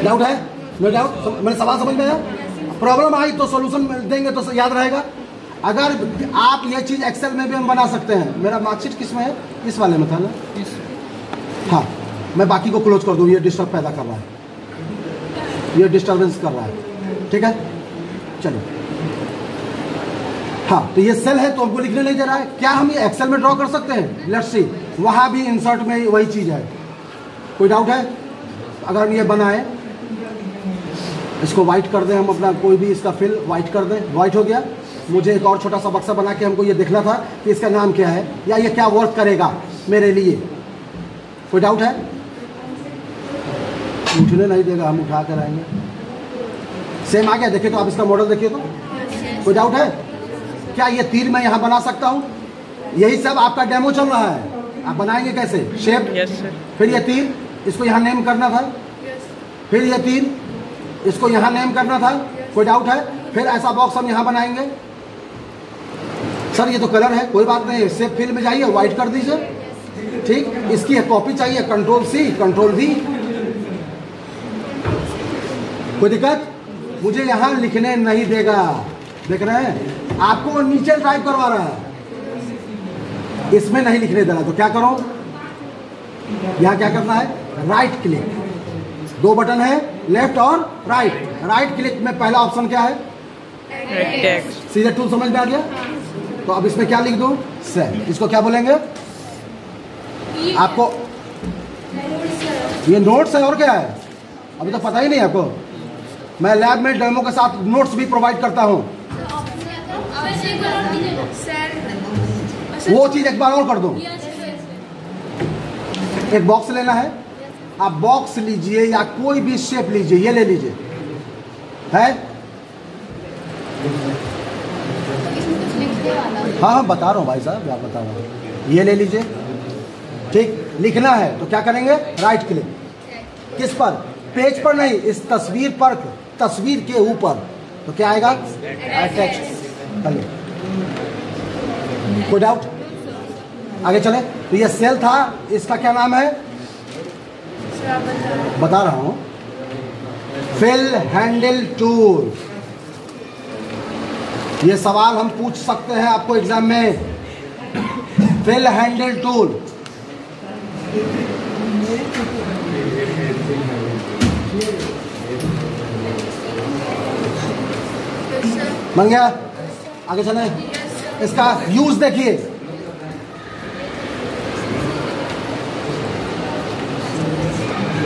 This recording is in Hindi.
डाउट है? No doubt? मेरे सवाल समझ में आया? प्रॉब्लम आई तो सॉल्यूशन देंगे तो याद रहेगा। अगर आप ये चीज़ एक्सेल में भी हम बना सकते हैं। मेरा मार्कशीट किस में है? इस वाले में था ना? हाँ, मैं बाकी को क्लोज कर दूँ, ये डिस्टर्ब पैदा कर रहा है, ये डिस्टर्बेंस कर रहा है, ठीक है? चलो, हाँ, तो ये सेल है तो हमको लिखने नहीं दे रहा है। क्या हम ये एक्सेल में ड्रॉ कर सकते हैं? लेट्स सी, वहाँ भी इंसर्ट में वही चीज़ है। कोई डाउट है? अगर हम ये बनाए, इसको वाइट कर दें, हम अपना कोई भी इसका फिल वाइट कर दें, वाइट हो गया। मुझे एक और छोटा सा बक्सा बना के हमको ये देखना था कि इसका नाम क्या है या ये क्या वर्क करेगा मेरे लिए। कोई डाउट है? उठने नहीं देगा, हम उठा कर आएंगे। सेम आ गया, देखिए तो आप इसका मॉडल देखिए तो। कोई डाउट है? क्या ये तीर मैं यहाँ बना सकता हूँ? यही सब आपका डेमो चल रहा है। आप बनाएंगे कैसे? शेप, फिर ये तीर, इसको यहाँ नेम करना था, फिर ये तीर, इसको यहाँ नेम करना था। कोई डाउट है? फिर ऐसा बॉक्स हम यहाँ बनाएंगे। सर ये तो कलर है, कोई बात नहीं, शेप फिल में जाइए, व्हाइट कर दीजिए, ठीक। इसकी कॉपी चाहिए, कंट्रोल सी, कंट्रोल वी। कोई दिक्कत? मुझे यहाँ लिखने नहीं देगा, देख रहे हैं? आपको नीचे ड्राइव करवा रहा है, इसमें नहीं लिखने देना। तो क्या करो, यहाँ क्या करना है? राइट क्लिक, दो बटन है, लेफ्ट और राइट। राइट क्लिक में पहला ऑप्शन क्या है? टेक्स्ट। सीधे टूल समझ में आ गया? तो अब इसमें क्या लिख दूं? सेल। इसको क्या बोलेंगे? आपको ये नोट्स है और क्या है? अभी तो पता ही नहीं आपको। मैं लैब में डेमो के साथ नोट्स भी प्रोवाइड करता हूँ। वो चीज एक बार और कर दो। एक बॉक्स लेना है, आप बॉक्स लीजिए या कोई भी शेप लीजिए, ये ले लीजिए, है? हाँ बता रहा हूँ भाई साहब, आप बता रहा हूँ, ये ले लीजिए, ठीक। लिखना है तो क्या करेंगे? Right click. किस पर? पेज पर नहीं, इस तस्वीर पर, तस्वीर के ऊपर। तो क्या आएगा? टेक्स्ट। चलिए, कोई डाउट? आगे चले। तो ये सेल था, इसका क्या नाम है? बता रहा हूं, फिल हैंडल टूल। ये सवाल हम पूछ सकते हैं आपको एग्जाम में। फिल हैंडल टूल, बन गया? आगे चले। इसका यूज देखिए,